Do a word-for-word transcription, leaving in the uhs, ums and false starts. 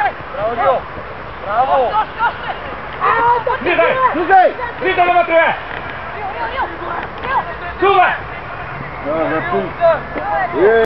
Brawo! Brawo! Bliżej! Bliżej! Bliżej na matrę! Suwaj! No, na pół.